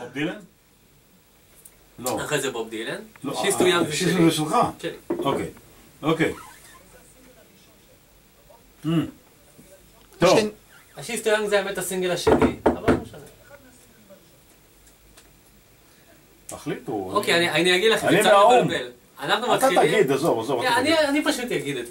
בוב דילן? לא. אחרי זה בוב דילן. לא, She's Too Young זה שיסטו שלי. זה שלך? שלי. אוקיי. אוקיי. טוב. She's Too Young זה האמת הסינגל השני, אבל לא משנה. תחליטו. אוקיי, אני אגיד לכם, אני יצא מהאום. לבלבל. אנחנו אתה מתחילים... תגיד, עזוב. אני פשוט אגיד את זה.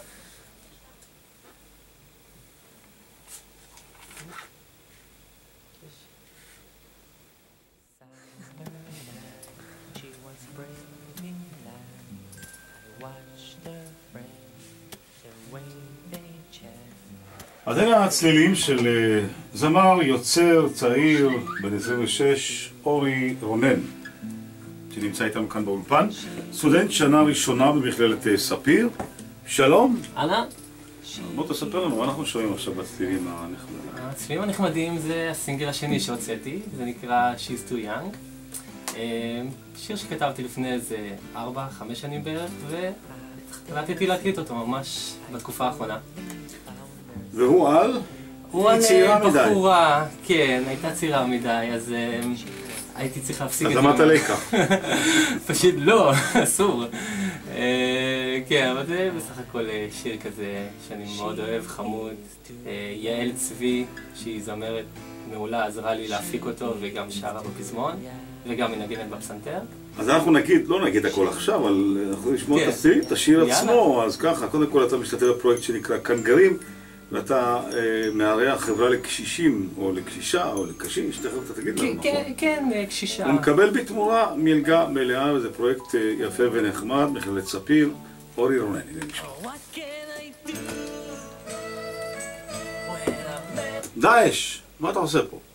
אז אלה הצלילים של זמר, יוצר, צעיר, בן 26, אורי רונן, שנמצא איתנו כאן באולפן, סטודנט שנה ראשונה במכללת ספיר. שלום. אהלן. בוא תספר לנו, מה אנחנו שומעים עכשיו בצלילים הנחמדים? הצלילים הנחמדים זה הסינגל השני שהוצאתי, זה נקרא She's Too Young. שיר שכתבתי לפני איזה 4-5 שנים בערך, והחלטתי להקליט אותו ממש בתקופה האחרונה. והוא על? הוא על צעירה מדי. בחורה, כן, הייתה צעירה מדי, אז הייתי צריך להפסיק את זה. אז אמרת לקח. פשוט לא, אסור. כן, אבל זה בסך הכל שיר כזה שאני מאוד אוהב, חמוד. יעל צבי, שהיא זמרת מעולה, עזרה לי להפיק אותו, וגם שרה בפזמון, וגם מנגנת בפסנתר. אז אנחנו לא נגיד הכל עכשיו, אבל אנחנו נשמע את השיר עצמו. אז ככה, קודם כל אתה משתתף בפרויקט שנקרא קנגרים, ואתה מארח חברה לקשישים, או לקשישה, או לקשיש, תכף אתה תגיד לנו, נכון? כן, קשישה. הוא מקבל בתמורה מלגה מלאה, וזה פרויקט יפה ונחמד, מכללת ספיר, אורי רונן. דאעש, מה אתה עושה פה?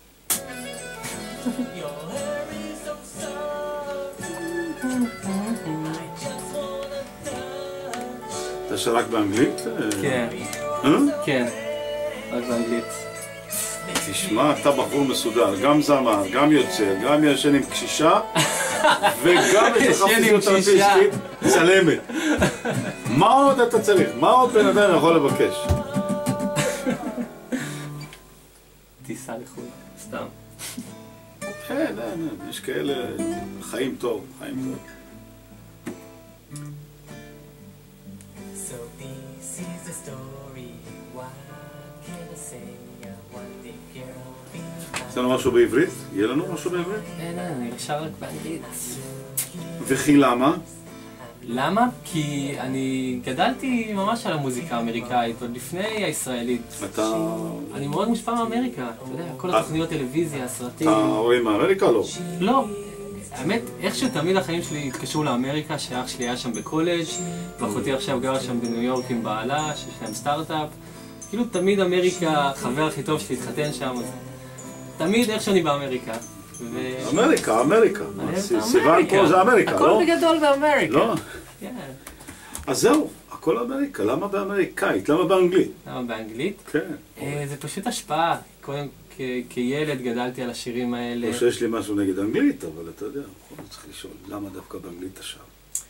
אתה שר רק באנגלית? כן. כן, רק באנגלית. תשמע, אתה בחור מסודר, גם זמר, גם יוצר, גם ישן עם קשישה, וגם יש לך פיזיותרפיסטית צלמת. מה עוד אתה צריך? מה עוד בן אדם יכול לבקש? טיסה לחו"ל, סתם. כן, יש כאלה, חיים טוב, חיים טוב. יש לנו משהו בעברית? יהיה לנו משהו בעברית? אין, אני שר רק באנגלית. וכי למה? למה? כי אני גדלתי ממש על המוזיקה האמריקאית, עוד לפני הישראלית. אני מאוד מושפע מאמריקה, אתה יודע, כל התוכניות טלוויזיה, הסרטים. אתה רואה מאמריקה? לא. לא. האמת, איכשהו תמיד החיים שלי התקשרו לאמריקה, שאח שלי היה שם בקולג' ואחותי עכשיו גרה שם בניו יורק עם בעלה, שיש להם סטארט-אפ. כאילו תמיד אמריקה, חבר הכי טוב שלי התחתן שם, אז תמיד איך שאני באמריקה. אמריקה. סיוון פה זה אמריקה, לא? הכל בגדול באמריקה. לא? אז זהו, הכל אמריקה. למה באמריקאית? למה באנגלית? למה באנגלית? כן. זה פשוט השפעה. קודם כילד גדלתי על השירים האלה. לא שיש לי משהו נגד אנגלית, אבל אתה יודע, אני צריך לשאול, למה דווקא באנגלית אתה שר?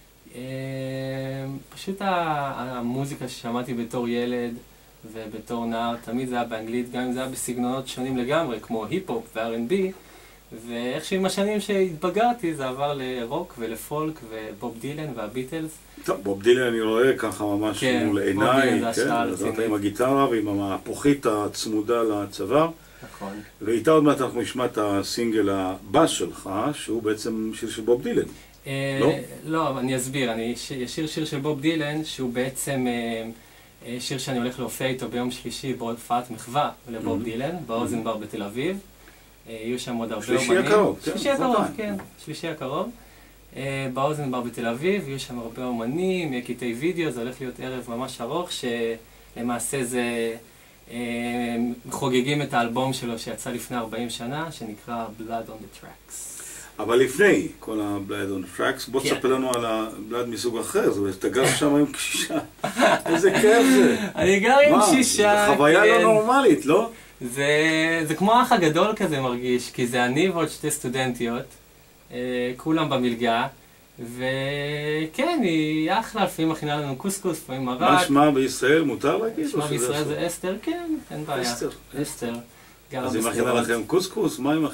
פשוט המוזיקה ששמעתי בתור ילד ובתור נער, תמיד זה היה באנגלית, גם אם זה היה בסגנונות שונים לגמרי, כמו היפ-הופ ו-R&B, ואיכשהו עם השנים שהתבגרתי זה עבר לרוק ולפולק ובוב דילן והביטלס. טוב, בוב דילן אני רואה ככה ממש מול עיניי, עם הגיטרה ועם המהפוכית הצמודה לצוואר. נכון. ואיתה עוד מעט אנחנו נשמע את הסינגל הבא שלך, שהוא בעצם שיר של בוב דילן. לא? לא, אני אסביר. אני אשיר שיר של בוב דילן, שהוא בעצם שיר שאני הולך להופיע איתו ביום שלישי בהופעת מחווה לבוב דילן, באוזן בר בתל אביב. יהיו שם עוד הרבה אומנים. שלישי הקרוב. שלישי הקרוב, כן. שלישי הקרוב. באוזן בר בתל אביב, יהיו שם הרבה אומנים, קטעי וידאו, זה הולך להיות ערב ממש ארוך, שלמעשה זה חוגגים את האלבום שלו שיצא לפני 40 שנה, שנקרא Blood on the Tracks. אבל לפני כל ה-Blood on the Tracks, בוא תספר לנו על ה-Blood מסוג אחר, זאת אומרת, אתה גר שם עם קשישה. איזה כיף זה. אני גר עם קשישה. זה חוויה לא נורמלית, לא? זה כמו האח הגדול כזה מרגיש, כי זה אני ועוד שתי סטודנטיות, כולם במלגה, וכן, היא אחלה, לפעמים מכינה לנו קוסקוס, לפעמים מרק. מה שמה בישראל מותר להגיד? שמה בישראל זה אסתר, כן, אין בעיה. אסתר. אסתר. אז היא מכינה לכם קוסקוס? מה היא מכינה?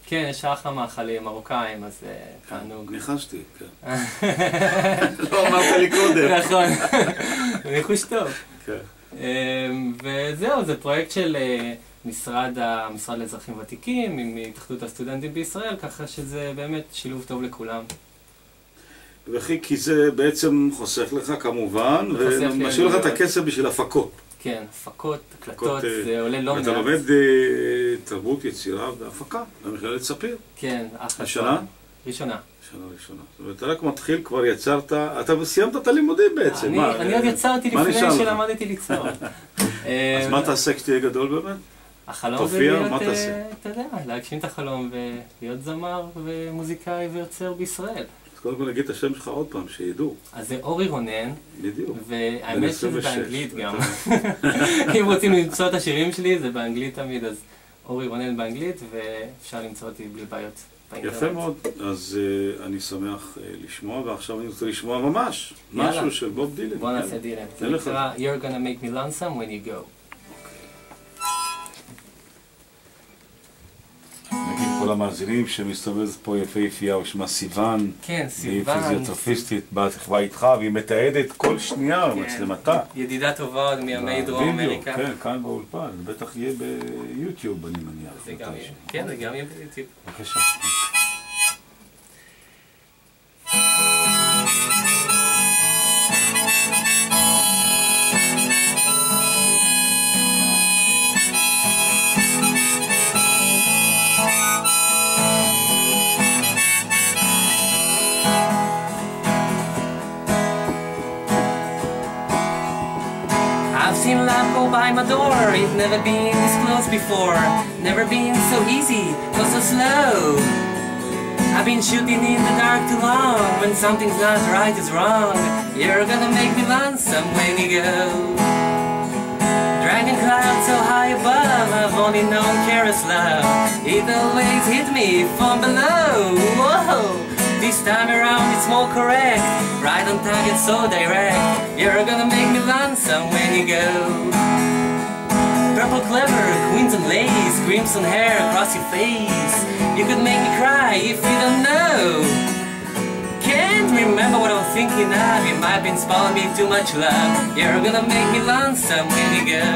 כן, יש אחלה מאכלים מרוקאים, אז תענוג. ניחשתי, כן. לא אמרת לי קודם. נכון, ניחוש טוב. כן. וזהו, זה פרויקט של המשרד לאזרחים ותיקים, עם התאחדות הסטודנטים בישראל, ככה שזה באמת שילוב טוב לכולם. וכי כי זה בעצם חוסך לך כמובן, ומשאיר לך את הכסף בשביל הפקות. כן, הפקות, הקלטות, זה עולה לא מעט. ואתה לומד תרבות, יצירה והפקה, במכללת ספיר. כן, אחלה. שנה? ראשונה. שנה ראשונה. זאת אומרת, אתה רק מתחיל, כבר יצרת, אתה סיימת את הלימודים בעצם. אני עוד יצרתי לפני שלמדתי ליצור. אז מה תעשה כשתהיה גדול באמת? החלום זה להיות, אתה יודע, להגשים את החלום ולהיות זמר ומוזיקאי ויוצר בישראל. אז קודם כל נגיד את השם שלך עוד פעם, שידעו. אז זה אורי רונן. בדיוק. והאמת שזה באנגלית גם. אם רוצים למצוא את השירים שלי, זה באנגלית תמיד, אז אורי רונן באנגלית, ואפשר למצוא אותי בלי בעיות באינטרנט. יפה מאוד. אז אני שמח לשמוע, ועכשיו אני רוצה לשמוע ממש משהו של בוב דילן. בוא נעשה דילן. זה נקרא You're gonna make me lonesome when you go. נגיד כל המאזינים שמסתובבת פה יפהפייה, הוא שמה סיוון. כן, סיוון. היא פיזיותרפיסטית, בתחווה איתך, והיא מתעדת כל שנייה במצלמתה. ידידה טובה עוד מימי דרום אמריקה. כן, כאן באולפן, זה בטח יהיה ביוטיוב, אני מניח. זה גם יהיה. כן, זה גם יהיה ביוטיוב. בבקשה. I've seen love go by my door, it's never been this close before. Never been so easy, or so slow. I've been shooting in the dark too long. When something's not right, it's wrong. You're gonna make me lonesome when you go. Dragging clouds so high above, I've only known careless love. It always hit me from below. Whoa. This time around it's more correct. Right on target, so direct. You're gonna make me lonesome when you go. Purple clever, crimson lace, crimson hair across your face. You could make me cry if you don't know. Can't remember what I'm thinking of. You might have been spoiling me too much love. You're gonna make me lonesome when you go.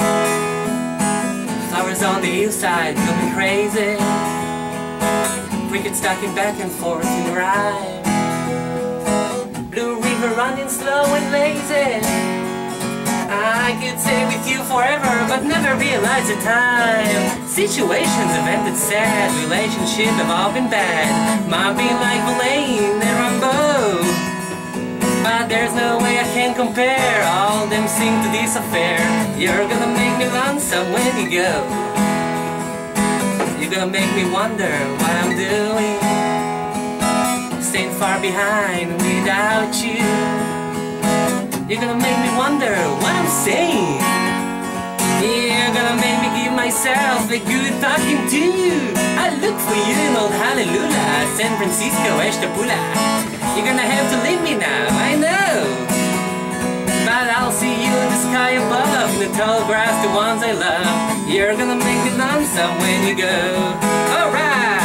Flowers on the hillside, looking crazy. Cricket stacking back and forth in rhyme. Blue river running slow and lazy. I could stay with you forever, but never realize the time. Situations have ended sad, relationships have all been bad. Might be like Verlaine and Rambeau, but there's no way I can compare. All them sing to this affair. You're gonna make me lonesome when you go. You're gonna make me wonder what I'm doing, staying far behind without you. You're gonna make me wonder what I'm saying. You're gonna make me give myself a good talking to. I look for you in old Honolulu, San Francisco, Eshtapula. You're gonna have to leave me now, I know, but I'll see you in the sky above, in the tall grass, the ones I love. You're gonna make me lonesome when you go. Alright!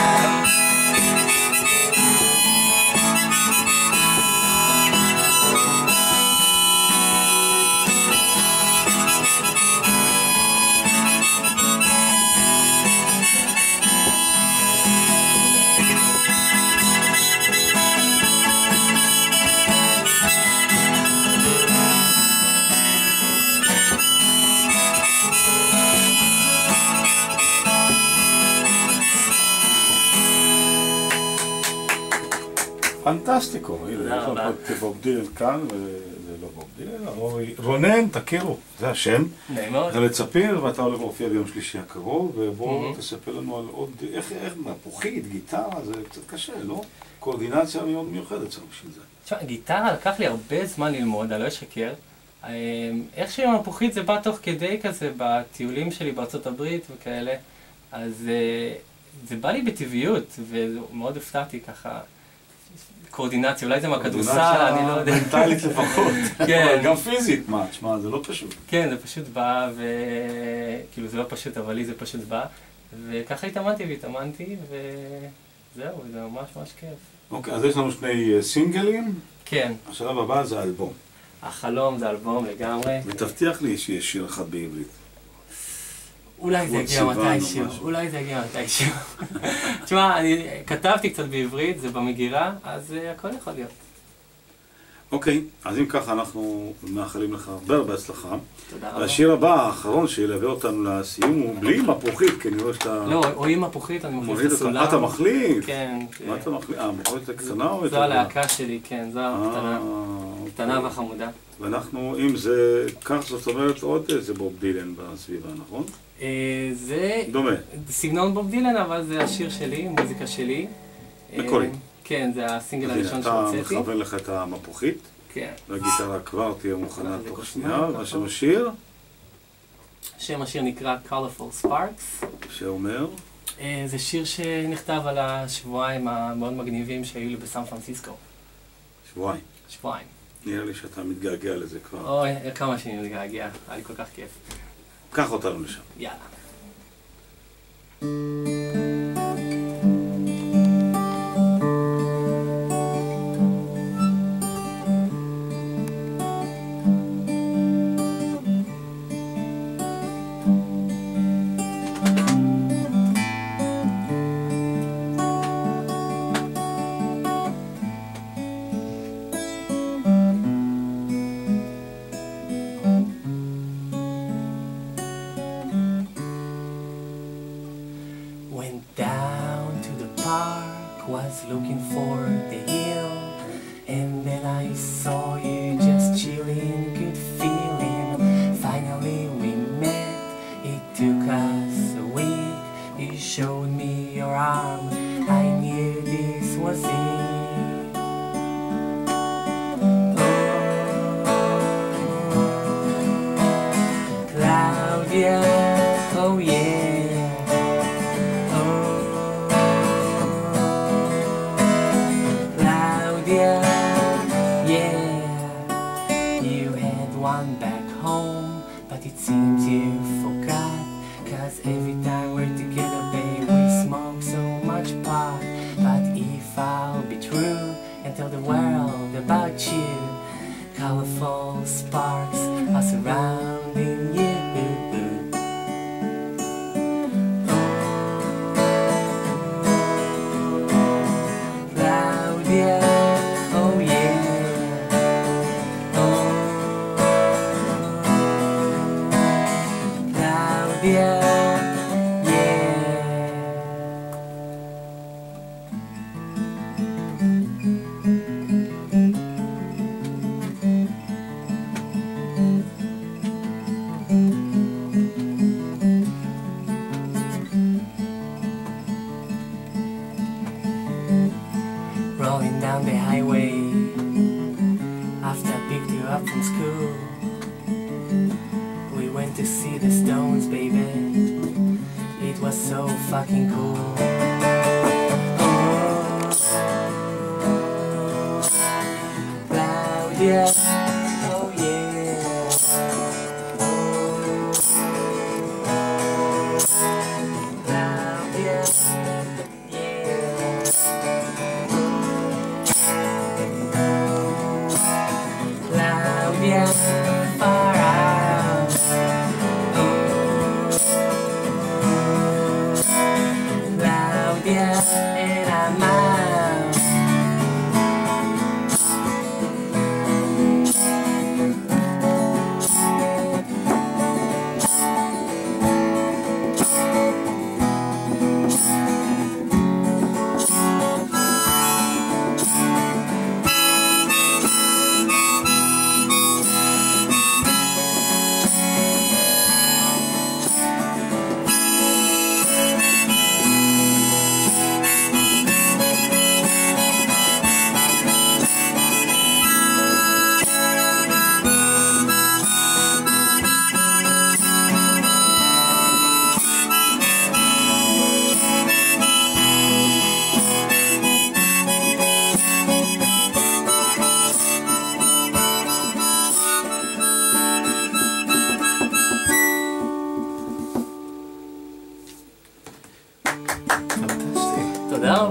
פנטסטיקו, הנה, יש לנו פה בוב דילן כאן, וזה לא בוב דילן, אורי רונן, תכירו, זה השם. נעים מאוד. זה לצפיר, ואתה הולך להופיע ביום שלישי הקרוב, ובואו תספר לנו על עוד, איך, מפוחית, גיטרה, זה קצת קשה, לא? קואורדינציה מאוד מיוחדת צריך בשביל זה. תשמע, גיטרה לקח לי הרבה זמן ללמוד, אני לא אשקר. איך שעם המפוחית זה בא תוך כדי כזה, בטיולים שלי בארצות הברית וכאלה, אז זה בא לי בטבעיות, ומאוד הפתעתי ככה. קואורדינציה, אולי זה מהכדורסל, אני לא יודע. מנטלית לפחות, כן. גם פיזית, מה, תשמע, זה לא פשוט. כן, זה פשוט בא, וכאילו זה לא פשוט, אבל לי זה פשוט בא. וככה התאמנתי וזהו, זה ממש ממש כיף. אוקיי, אז יש לנו שני סינגלים. כן. השלב הבא זה אלבום. החלום זה אלבום לגמרי. ותבטיח לי שיש שיר אחד בעברית. אולי זה יגיע מתישהו. תשמע, אני כתבתי קצת בעברית, זה במגירה, אז הכל יכול להיות. אוקיי, אז אם ככה אנחנו מאחלים לך הרבה בהצלחה. תודה רבה. והשיר הבא, האחרון שילווה אותנו לסיום, הוא בלי מפוחית, כי אני רואה שאתה... לא, או עם מפוחית, אני מחליף את הסולם. אתה מחליף? כן. מה אתה מחליף? המפוחית הקטנה או... זו הלהקה שלי, כן, זו הקטנה. קטנה וחמודה. ואנחנו, אם זה כך, זאת אומרת עוד איזה בוב דילן בסביבה, נכון? זה... דומה. סגנון בוב דילן, אבל זה השיר שלי, מוזיקה שלי. מקורי. כן, זה הסינגל הראשון שהוצאתי. אתה מכוון לך את המפוחית. כן. והגיטרה כבר תהיה מוכנה תוך שנייה, והשם השיר? שם השיר נקרא Colorful Sparks. שאומר? זה שיר שנכתב על השבועיים המאוד מגניבים שהיו לי בסן פרנסיסקו. שבועיים. נראה לי שאתה מתגעגע לזה כבר. אוי, כמה שאני מתגעגע, היה לי כל כך כיף. קח אותנו לשם. יאללה. Went down to the park, was looking for the hill, and then I saw you just chilling, good feeling. Finally we met, it took us a week. You showed me your arm, I knew this was it. Claudia, oh yeah. One back home, but it seems you forgot. Cause every time we're together, babe, we smoke so much pot. But if I'll be true and tell the world about you, colorful sparks are surrounding you. Claudia, oh yeah. Rolling down the highway after I picked you up from school. We went to see the Stones, baby. It was so fucking cool. Claudia, oh yeah. Claudia, yeah. Claudia, far out. Claudia, and I'm out.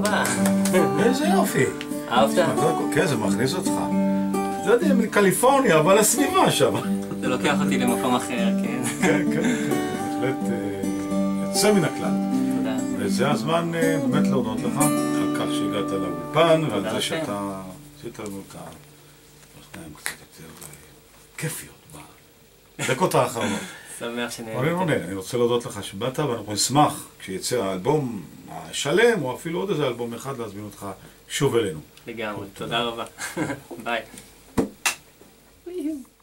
רבה. איזה יופי. אהבת? כן, זה מכניס אותך. לא יודע, מקליפורניה, אבל הסביבה שם. זה לוקח אותי למקום אחר, כן. כן, כן, בהחלט יוצא מן הכלל. תודה. וזה הזמן באמת להודות לך על כך שהגעת לאולפן, ועל זה שאתה עשית לנו את האוזניים קצת יותר כיפיות בדקות האחרונות. שמח שנהנית. רונן, אני רוצה להודות לך שבאת, ואנחנו נשמח כשיצא האלבום השלם, או אפילו עוד איזה אלבום אחד, להזמין אותך שוב אלינו. לגמרי, תודה רבה. ביי.